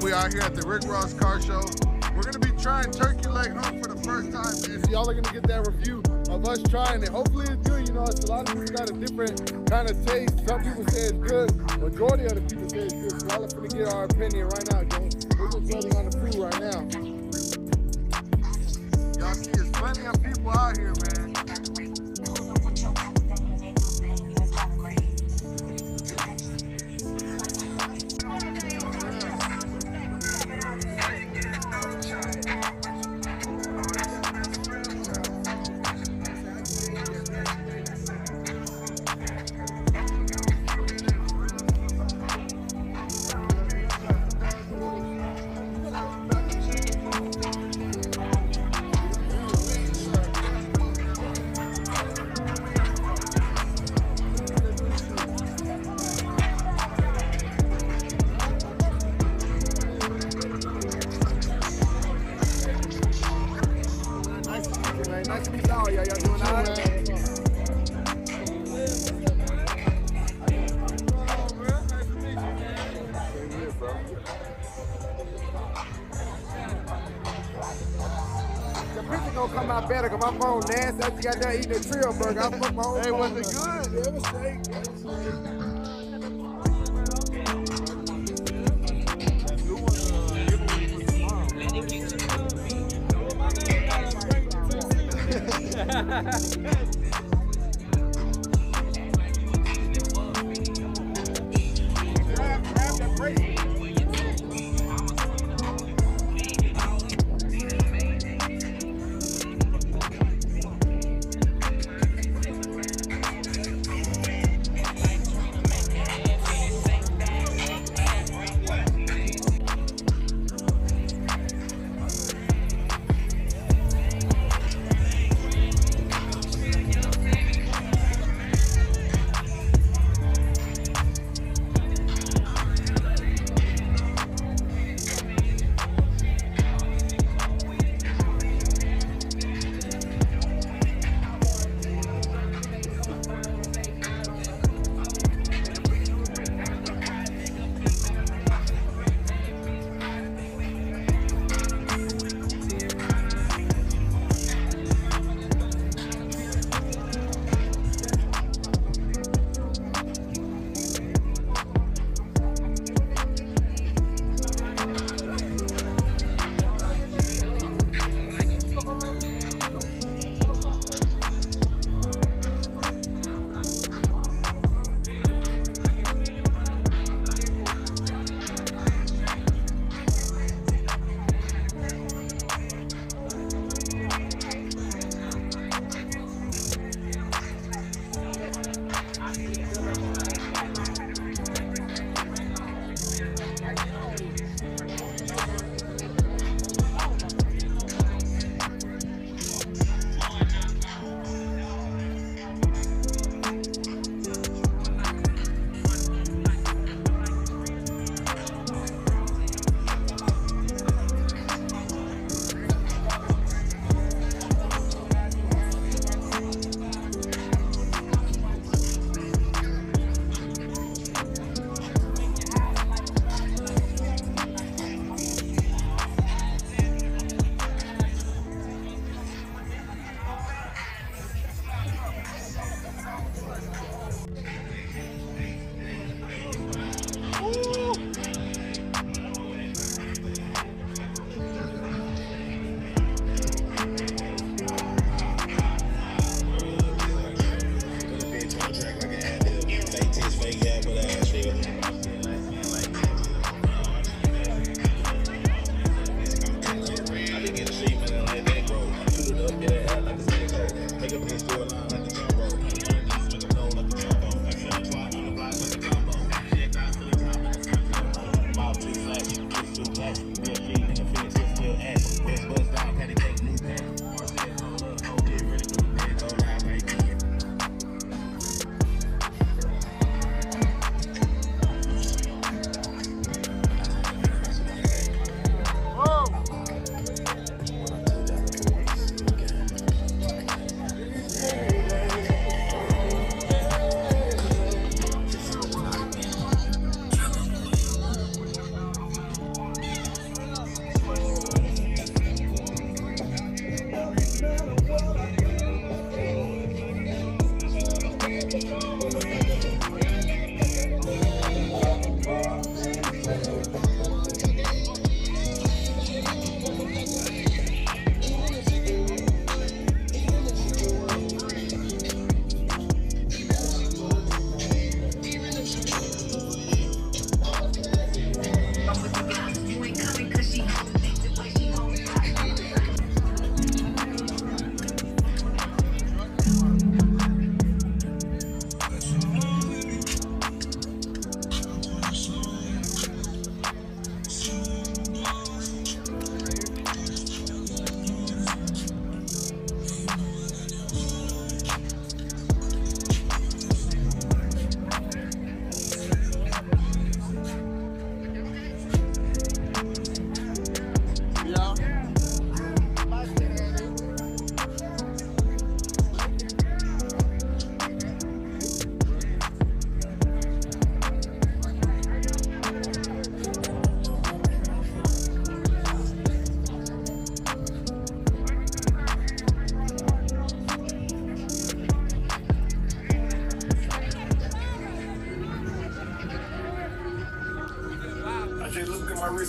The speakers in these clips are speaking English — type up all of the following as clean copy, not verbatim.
we out here at the Rick Ross Car Show. We're gonna be trying turkey leg hump for the first time, man. So y'all are gonna get that review of us trying it. Hopefully it's good. You know, it's a lot of people got a different kind of taste. Some people say it's good. Majority of the people say it's good. So y'all are gonna get our opinion right now, gang. We're just voting on the food right now. Y'all see, there's plenty of people out here, man. Nice to meet y'all. Y'all doing all right? The picture gonna come out better because my phone nasty. I just got done eating a trio burger. I fucked my whole phone. Hey, was it good? Yeah, it was steak.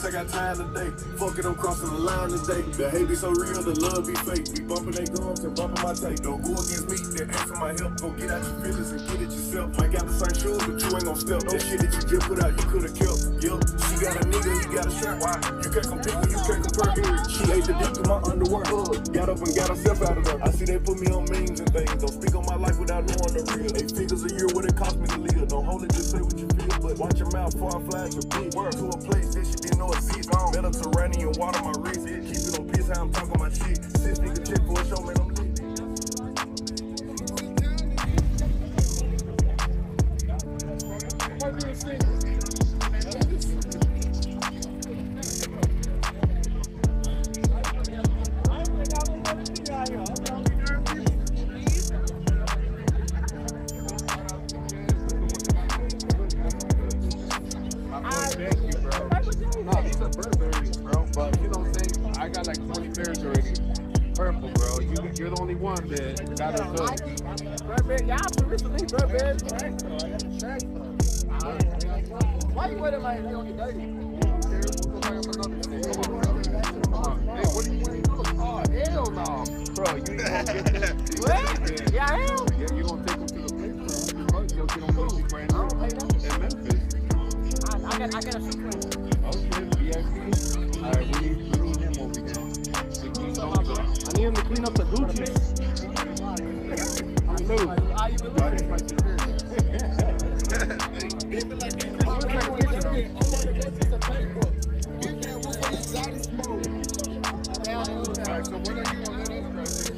I got time today. Fuck it, I'm crossing the line today. The hate be so real, the love be fake. Be bumping they gums and bumping my tape. Don't go against me, they ask for my help. Go get out your feelings and get it yourself. Might got the same shoes, but you ain't gon' step. That shit that you just put out, you could've kept. Yup, she got a nigga, he got a shirt. Why? You can't compete when you can't compare. She ate the dick through my underwear. Got up and got herself out of there. I see they put me on memes and things. Don't speak on my life without knowing the real. 8 figures a year, what it cost me to live. Don't hold it, just say what you feel. But watch your mouth before I flash a big word to a place that she didn't know exists. Mediterranean water, my wrist. Keep it on piss, how I'm talking my shit. 6 nigga check for a show, man, I'm lit. I got like 20 pairs already. Purple, bro. You're the only one that got us hooked. Burberry, y'all recently Burberry. Why you wearing like that on your dirty? Hey, what are you wearing? Oh, hell no. Bro, you ain't gonna get this. What? Yeah, I am. Yeah, you gonna take them to the place for 100 bucks. You'll get them with brand new. I don't pay that. In Memphis. I got a shoe clean. Oh shit, VIP. Alright, we need him over here. I need him to clean up the Gucci. I know. How you believe? Alright, so when are you gonna let us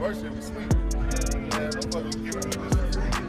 Our shit was sweet. Yeah, motherfuckers giving me this for free.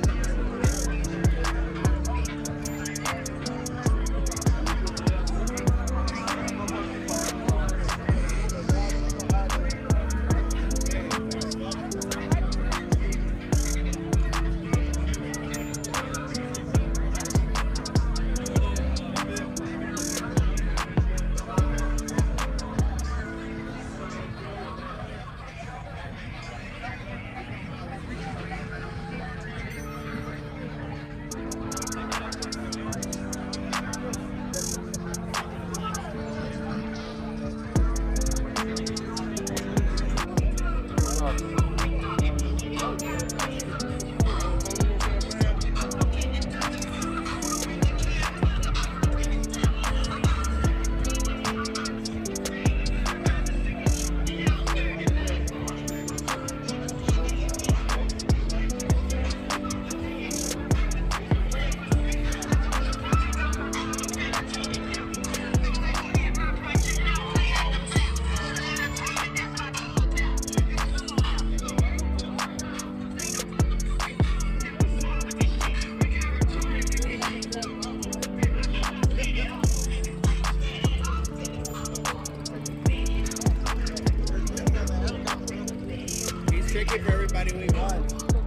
Tricky for everybody we won.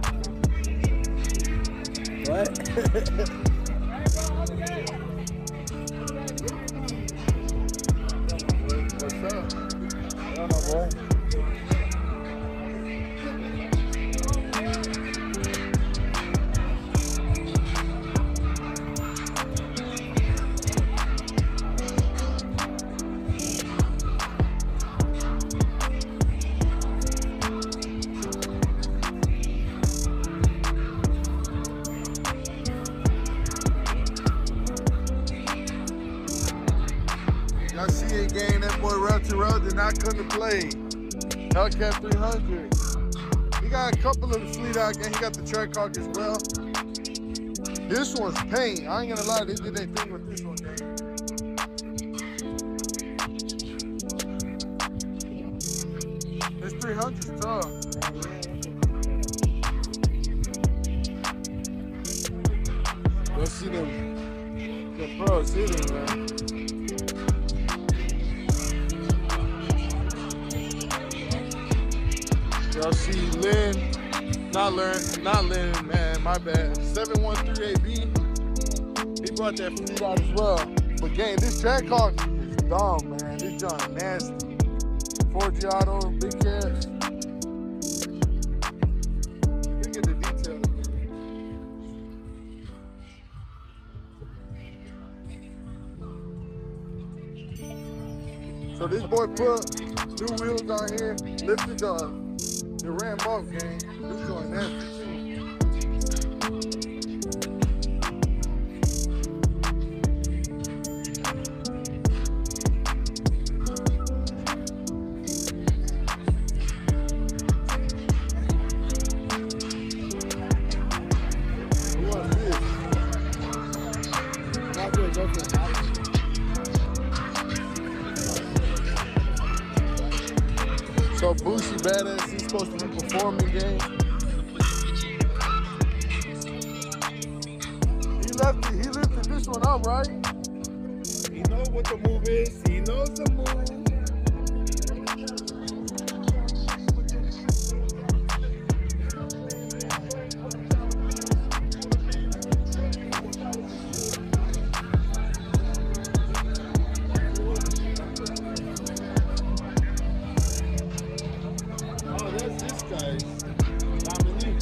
What? What's up? I don't know, boy. Y'all see it game, that boy Route did not come to play. Hellcat 300. He got a couple of the fleet out game. He got the Trackhawk as well. This one's paint. I ain't gonna lie, they did their thing with this one, gang. This 300's tough. Let's see the pros hitting, man. Y'all see Lynn, not Lynn, man, my bad. 7138B. He brought that fleet out as well. But gang, this Trackhawk is dumb, man. This junk nasty. 4G auto, big cats. Look at the details. So this boy put new wheels on here, lifted the ram up, gang. This joint nasty too. What's this? Not good, go for it. So Boosie badass, he's supposed to be performing, gang. He lifted this one up, right? He knows what the move is. He knows the move. Oh, that's this guy. Dominique.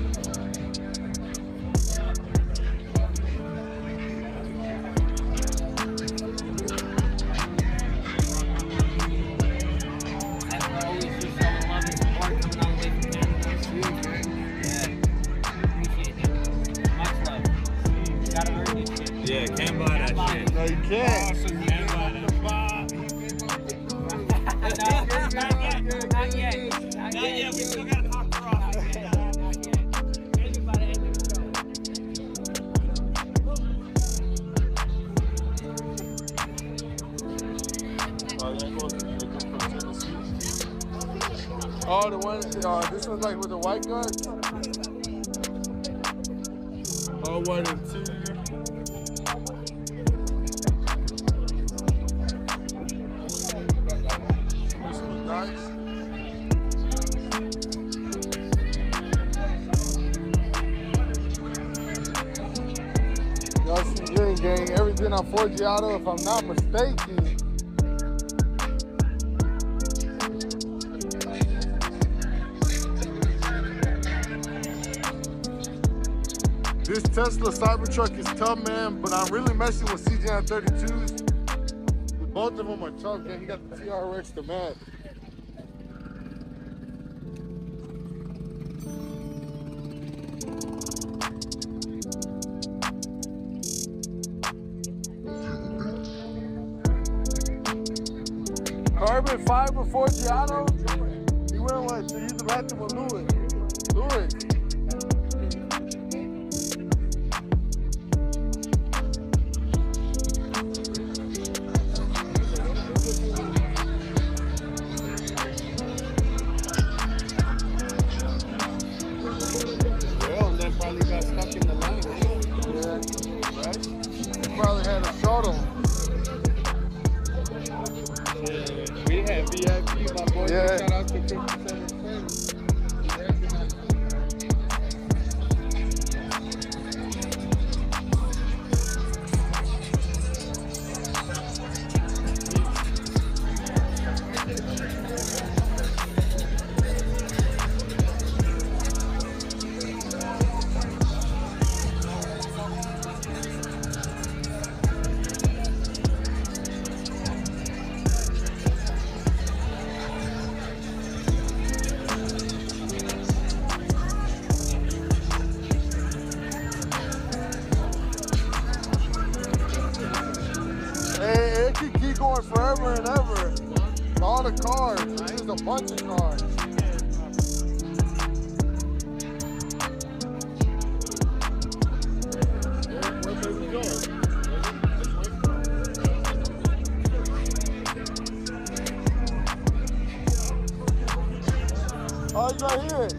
Yeah, can't buy that shit. No, you can't. Can't buy that. Not yet. Not yet, we still gotta talk to Ross. Oh, that goes to Tennessee. Oh, the one, this one's like with the white gun? Oh, 1 and 2. This one's nice. Y'all see Green Gang, everything on Forgiato, if I'm not mistaken. This Tesla Cybertruck is tough, man, but I'm really messing with CJI 32s. Both of them are tough, man. He got the TRX to match. Carbon fiber Forgiato. He went to use the bathroom with Louis. Well, that probably got stuck in the line. Yeah, right? He probably had a short on. We had VIP, my boy. Yeah. Shout out to 57 It can keep going forever and ever. All the cars, it's just a bunch of cars. Oh, he's right here.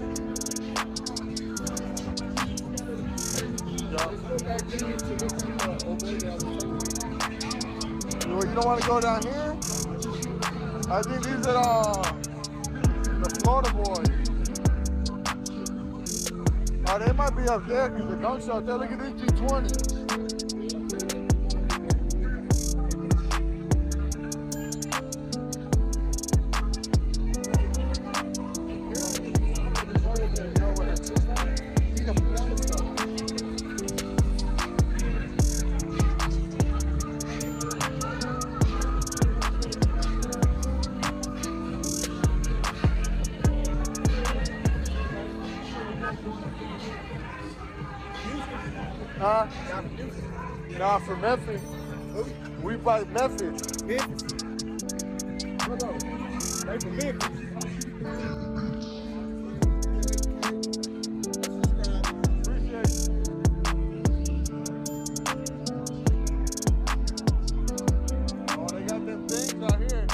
You don't want to go down here? I think these are the Florida boys. Oh, they might be up there because the don't show up there. Look at this G20. Huh? Nah, from Memphis. We by Memphis. Memphis. Hold on. They from Memphis. Appreciate it. Oh, they got them things out here.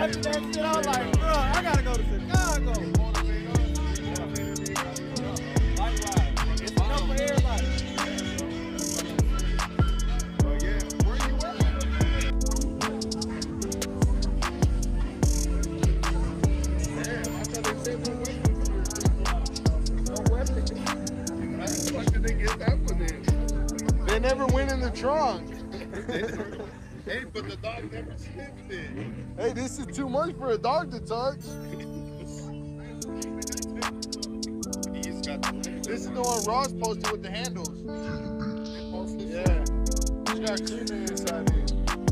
watching that shit, I was like, bro, I gotta go to Chicago. Likewise, it's enough for everybody. But yeah, where you at? Damn, I thought they said no weapons. No weapons. How the fuck did they get that one in? They never went in the trunk. Hey, but the dog never sniffed it. Hey, this is too much for a dog to touch. He's got the leg. This is the one Ross posted with the handles. Yeah. It's got cleaner inside it.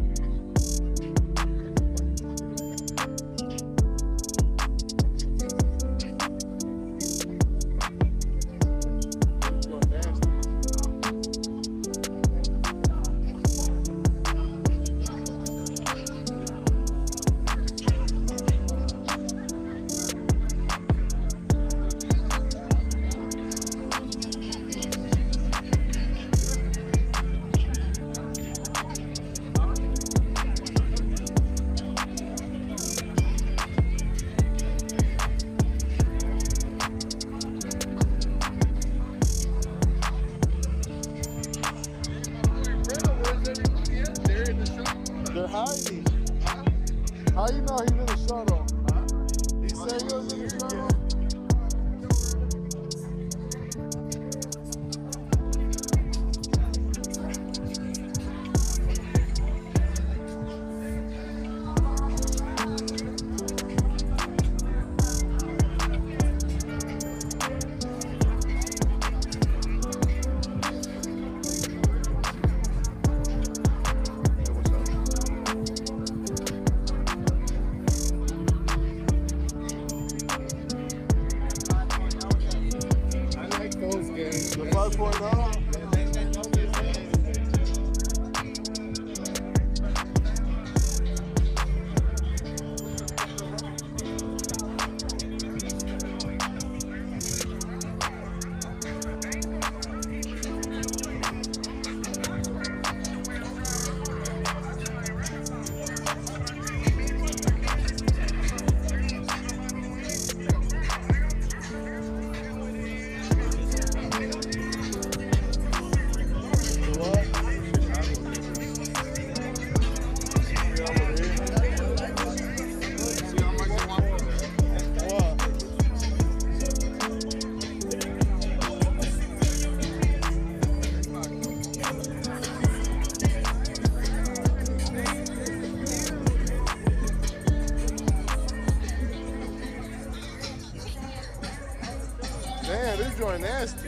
They're hiding. How you know he's in the shuttle? He said he was in the shuttle? The 5.0? Damn, this joint nasty.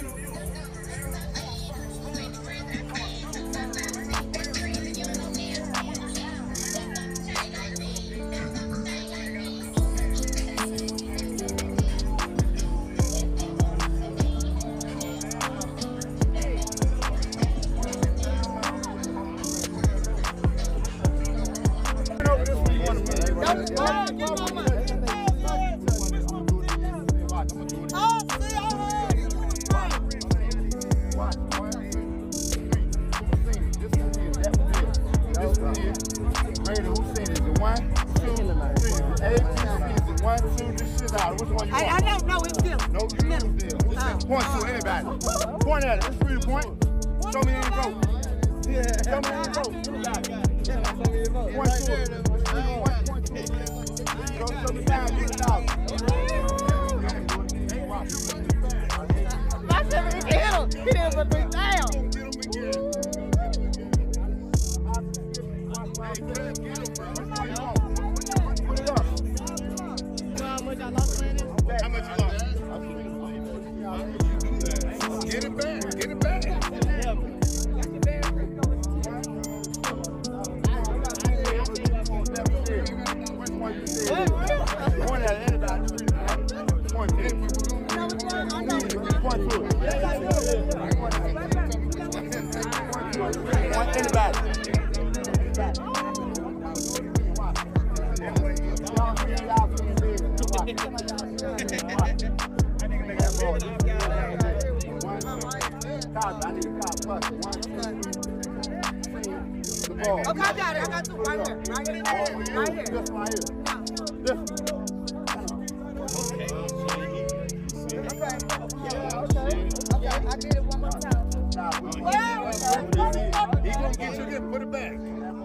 I don't know. It's still. No, you know the deal. Point to anybody. Point at it. It's free to point. Show me any vote. Show me any vote. Point to it. Point to it. Show me down. $1,000. My son, he can hit him. He didn't put me down. How much you lost? Get it back. Get it back. Point at anybody. Point to it. Point to it. Point anybody. Okay, I got it. I got two right here. Right here. Right here. I did it one more time. He gonna get you this. Put it back.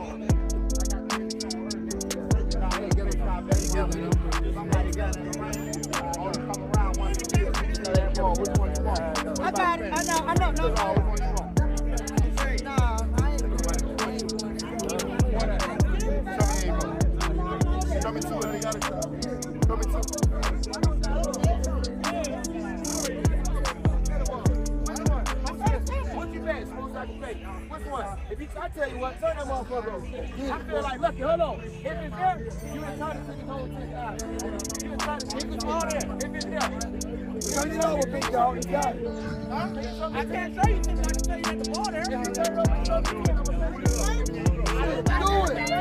Somebody got it. Come around one. Which one you want? I got it. I know. No. Which one you want? No, I ain't Show me two of the other side. Show me two. What you bet? Small side you bet. Which one? I tell you what, turn that motherfucker over. I feel like, look, hold on. If it's there, you can try to take it over to the eye. You can try to take it all there. If it's there. Turn it over, big dog. You got it. Huh? I can't show you things. I can show you at the ball there. If you turn it over, I'm going to do it.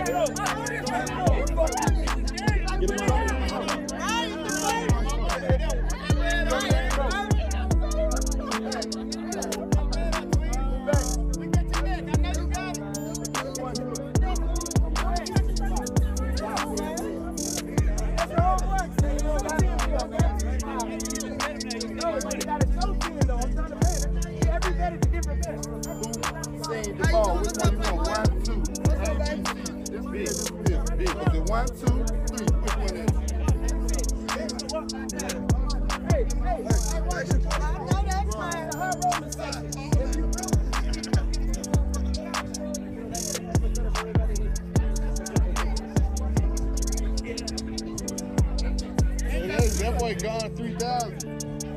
That boy gone 3,000.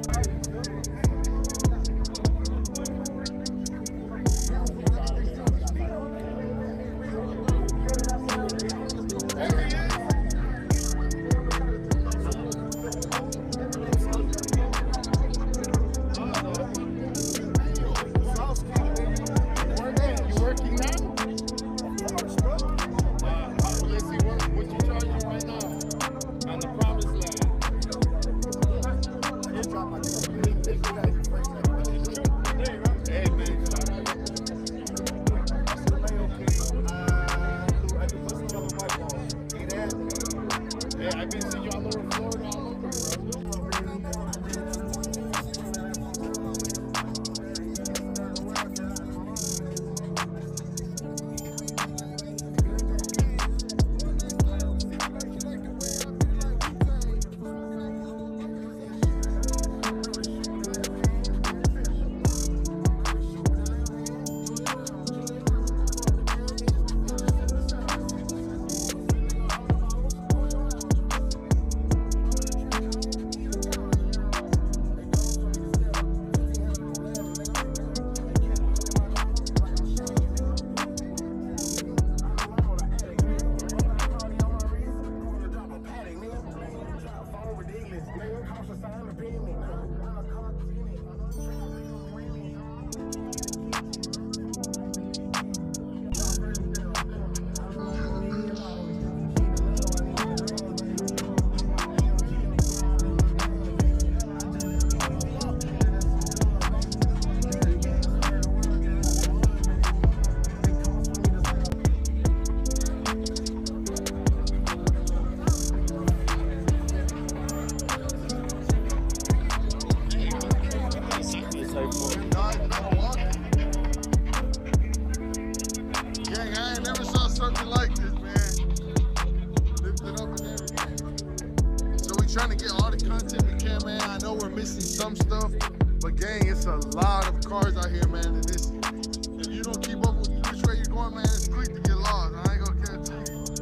Trying to get all the content we can, man. I know we're missing some stuff, but gang, it's a lot of cars out here, man. And this, if you don't keep up with which way you're going, man, it's quick to get lost. I ain't gonna catch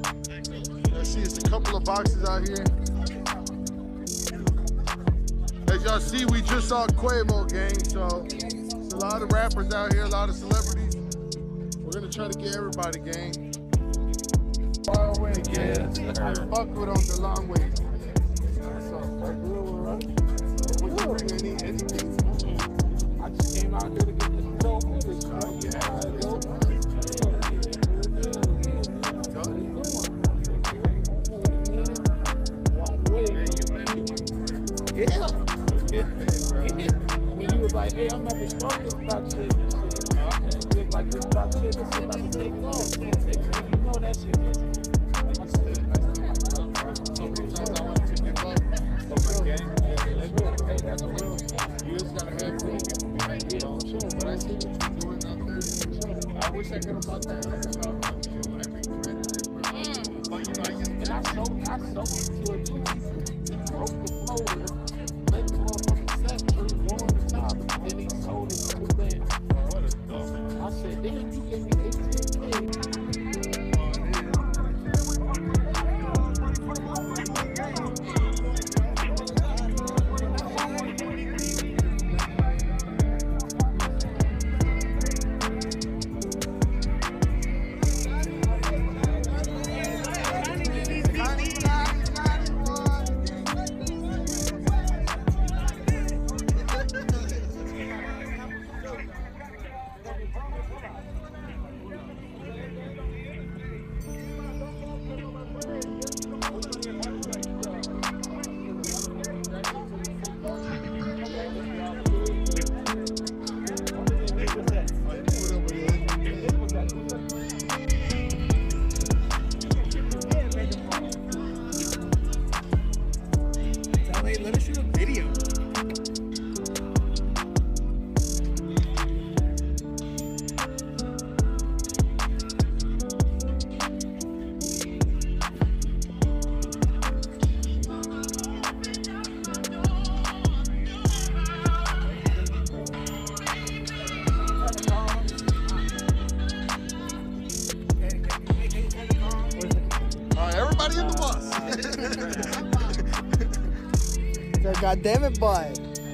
you. Let's see, it's a couple of boxes out here. As y'all see, we just saw Quavo, gang. So it's a lot of rappers out here, a lot of celebrities. We're gonna try to get everybody, gang. Far away, gang. I fuck with on the long way. I just came out here to get this dope footage. When you was like, hey, I'm about to start this stock shit. And look like this stock shit, this shit about to take off. You know that shit. sometimes I wanted to give up. But my game, you just gotta have faith, you know. But I see what you're doing out there. I wish I could have bought that other stuff. But you know, And I sold into it too. He broke the flow and made the motherfucking set for one at a time. Then he sold it to the band. what a dumb. I said, damn, you gave me 18K. Let us shoot a video. Everybody in the bus. God damn it, boy.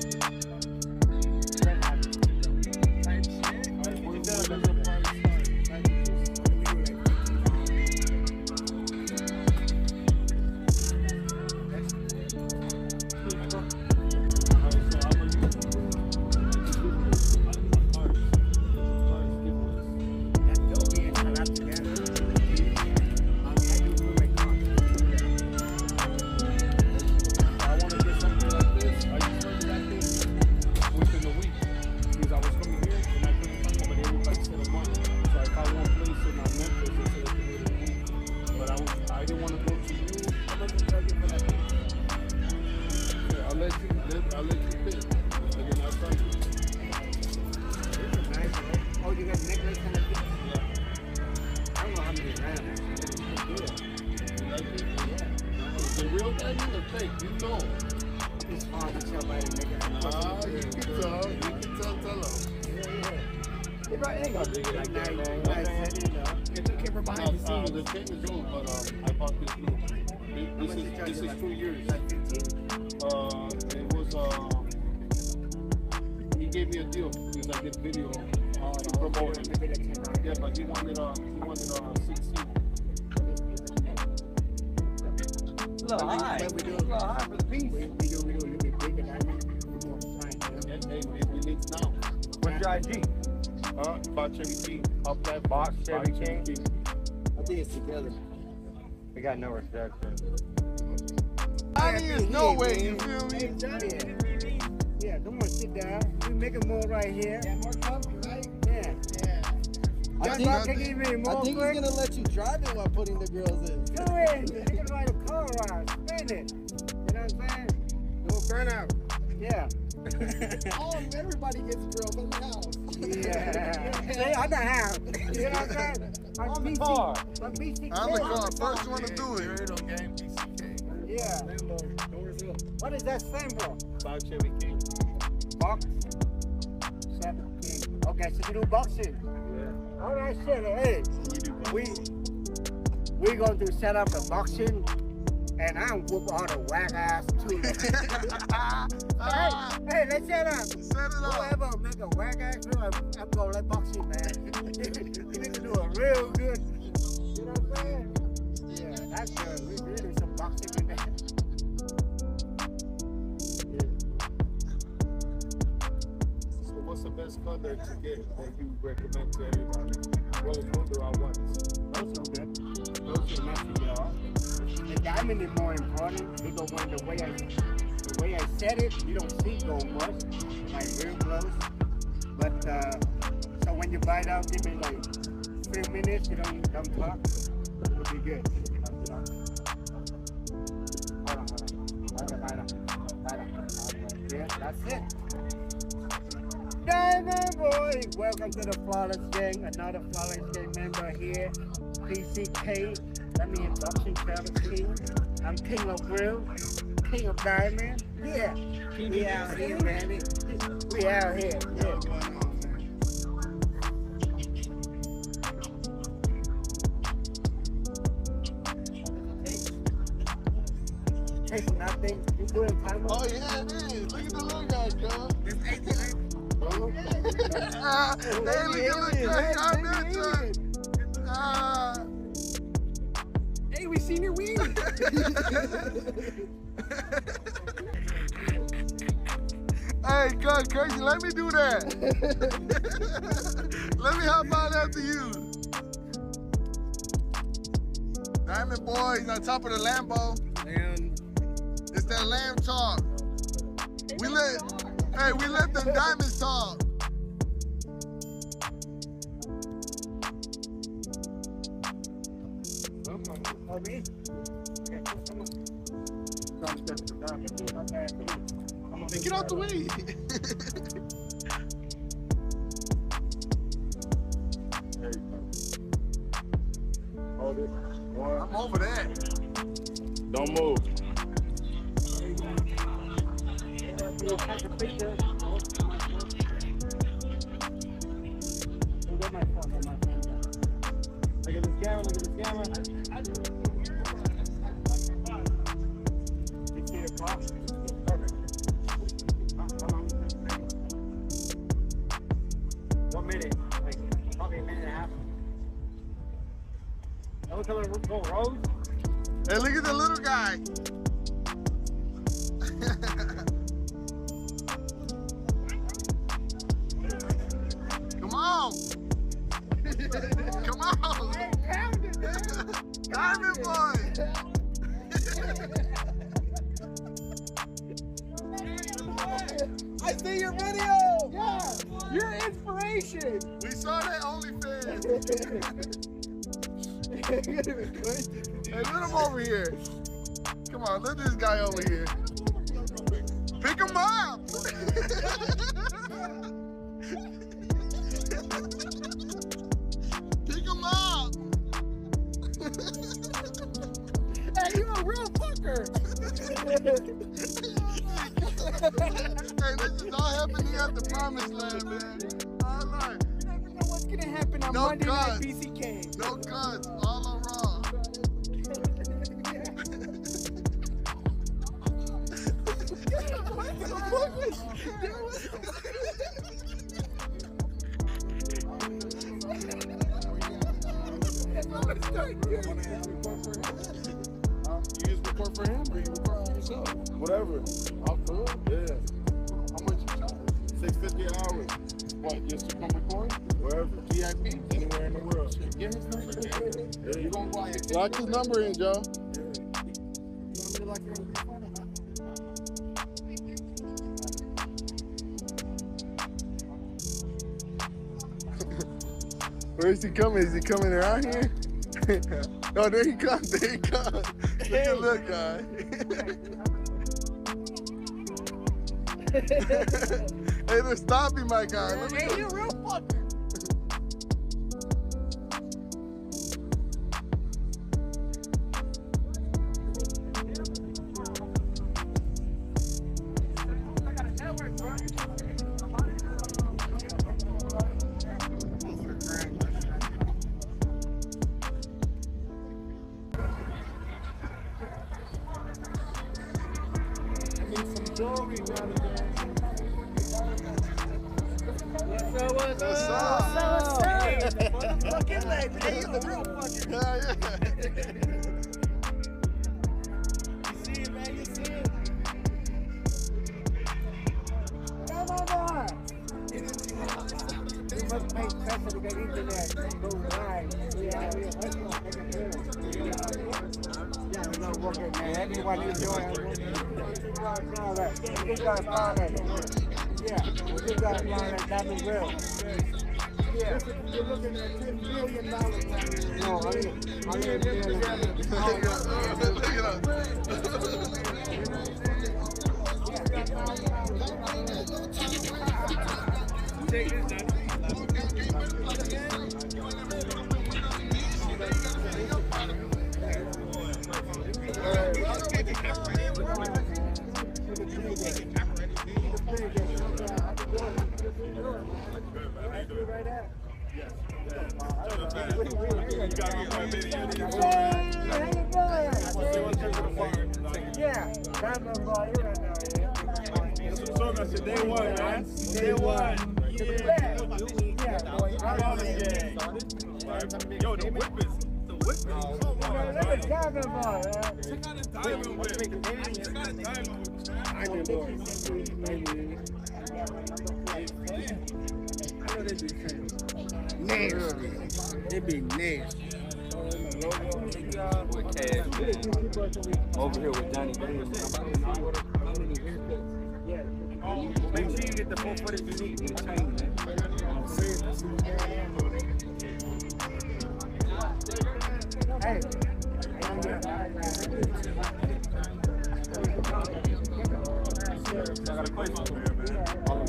I'll let you pick. And then I'll tell you. Oh, you got necklace and a piece? Yeah. I don't know how many grams. You like it? Yeah. Is it real diamond or fake? You know. It's hard to tell by the necklace. You can tell. You can tell. It ain't gonna be like that, man. It's okay for behind the scenes. The chain is new, but I bought this new. This is 2 years. Like 15? It was he gave me a deal because I did video to promote it. Yeah, but he wanted 16. A little high. A little high for the piece. We do a little bit bigger than that. Hey, we need now. What's your IG? About Chevy King. Up that Box Chevy King. I think it's together. We got no reception. I mean, there's no way, you feel me? Yeah, come on, sit down. We make it more right here. Yeah, more comfy, right? Yeah. I think he's gonna let you drive it while putting the grills in. Do it. You can ride a car around, spin it. You know what I'm saying? No burnout. Yeah. Everybody gets grilled in the house. Yeah. Stay on the house. You know what I'm saying? On the car. On BCK. On the car. First one to do it. Yeah. What is that stand for? Box Chevy King. Box 17. Okay, so you do boxing. Yeah. All right, shit. Hey, we going to set up a boxing, and I'm whoop all the whack ass too. Hey, let's set up. Set it up. Whoever make a whack ass, I'm gonna let boxing, man. You need to do a real good. You know what I'm saying? Yeah, that's good. We do some boxing in there. What's the best color to get that you recommend to everybody? Rose gold or white? Those are good. Those are not too good. The diamond is more important because when the way I set it, you don't see gold much, like real close. But so when you bite out, give me like 3 minutes. You don't talk. It'll be good. Yeah, that's it. Diamond Boy, welcome to the Flawless Gang. Another Flawless Gang member here. PCK. Let me introduce Travis King. I'm King of Grill, King of Diamond. Yeah, we out here, baby. We out here. Yeah. Taste nothing. You doing time? Oh yeah, it is. Look at the little guy, girl. It's 88. Hey, look at the guy. I'm not Hey, we seen your weed. Hey, God, crazy. Let me do that. Let me hop out after you. Diamond Boy, he's on top of the Lambo. And It's that lamb talk. We let them diamonds talk. for me. Okay, come on. Get out the way. Hold it. One. I'm over that. Don't move. Take a picture. Look at my phone. Look at this camera. Look at this camera. You see the clock? Perfect. 1 minute. Like, probably a minute and a half. Are we coming to go road? Hey, look at the little guy. Come on. Come on. Diamond Boy. I see your video. Yeah, your inspiration. We saw that OnlyFans. Hey, let him over here. Come on, let this guy over here. Pick him up. Pick him up. Hey, you a real fucker. Hey, this is all happening at the promised land, man. All right. You never know what's gonna happen on No Monday cuts. Night BCK. No cuts, all on raw. You just record for him or you record for yourself? Whatever. I'll do it. Yeah. How much you charge? $650 an hour. What, just to come record? Wherever. VIP? Anywhere in the world. Give his number. Yeah, you gonna go out here. Lock his number in, Joe. Where is he coming? Is he coming around here? Oh, there he comes. There he comes. Look at the little guy. Hey, look, stop him, my guy. Let me Hey, go. you a real fucker. What's up? Hey, motherfucking leg. Hey, you a real fucker. Yeah, yeah. You see it, man. You see it. Come on, boy. We must make pressure to get internet. Go live. Yeah, let's go. Yeah, we're gonna work it, man. Everyone enjoy it. We got Flawless. Yeah, we got Flawless. Diamond Grill. Yeah, you're looking at $10 billion. No, Look at us. yeah. Yeah, time to buy it right now. So that's day one, man. Day one. Yo, the whip is. Look at Diamond Boy, man. Check out the diamond whip. Check out the diamond whip. Nasty. It be nasty. Over here with Johnny Davis. Make sure you get the full footage you need. Get a chain, man. Hey. I got a question over here, man.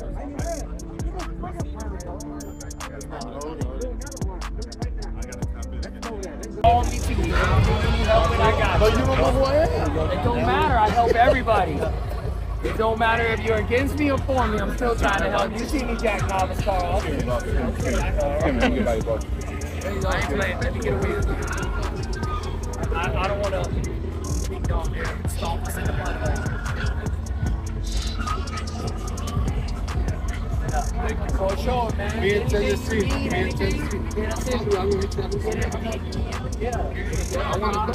Call me too. Need help when I got you. You don't know who I am. It don't matter. I help everybody. It don't matter if you're against me or for me. I'm still trying to help. You see me jacking off a car. I ain't playing. Let me get away with it. I don't want to be down there and stomp us in the mud. For sure, man. Me and Tennessee. Me and Tennessee. I want to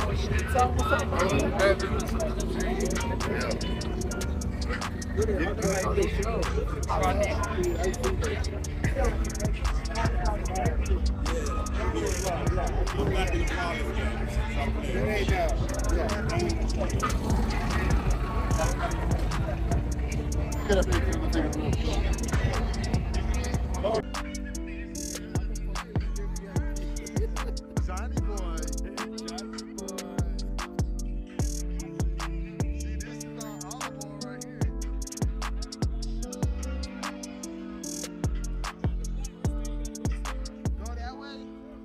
Johnny boy. See, this is our olive oil right here. Go that way.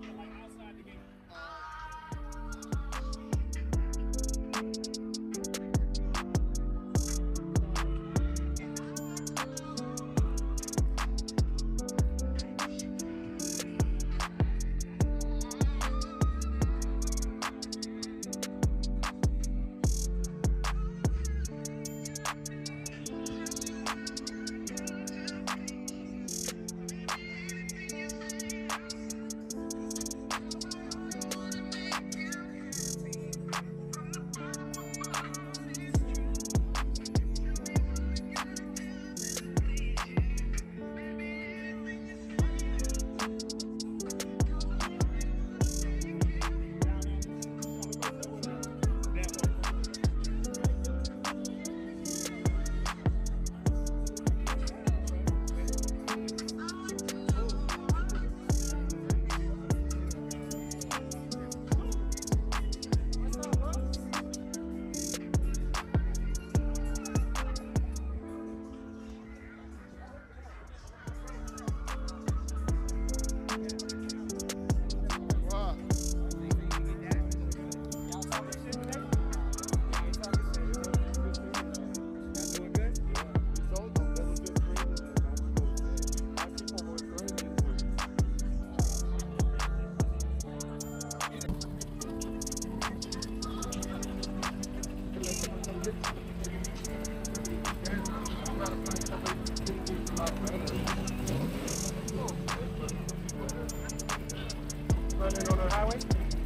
Running on the highway?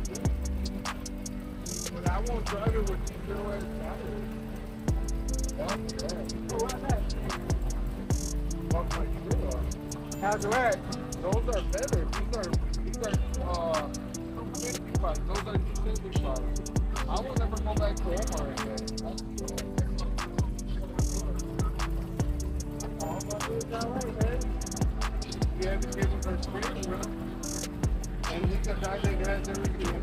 But I won't drive it with you. How's it at? Those are better. These are 255. Those are 275. I will never go back to Omar again. You have to give him her screen, bro. And he's a guy that has everything.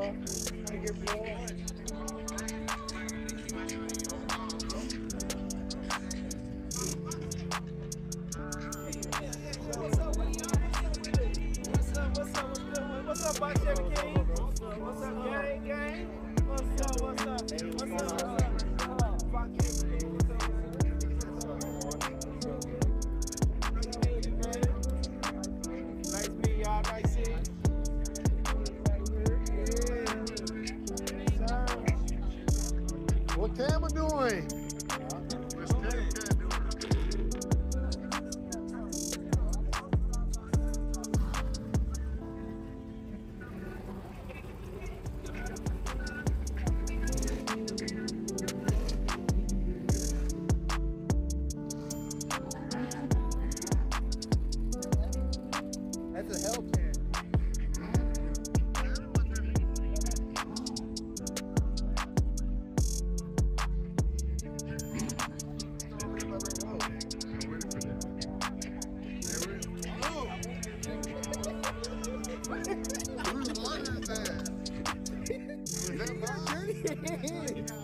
What's up, Box Chevy King? What's up, gang? What's up? Box Chevy King. Nice meeting y'all. Nice seeing you. What Tama doing? What's Tama doing? That's a hell can. Whose blood is that? Is that mine?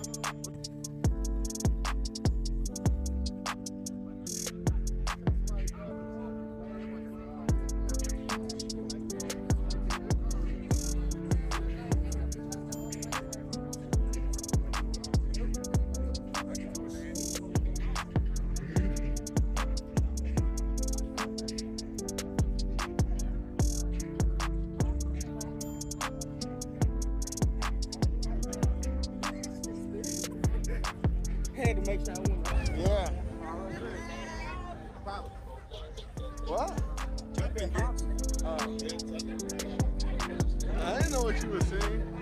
Had to make sure I won. Yeah. What? I didn't know what you were saying.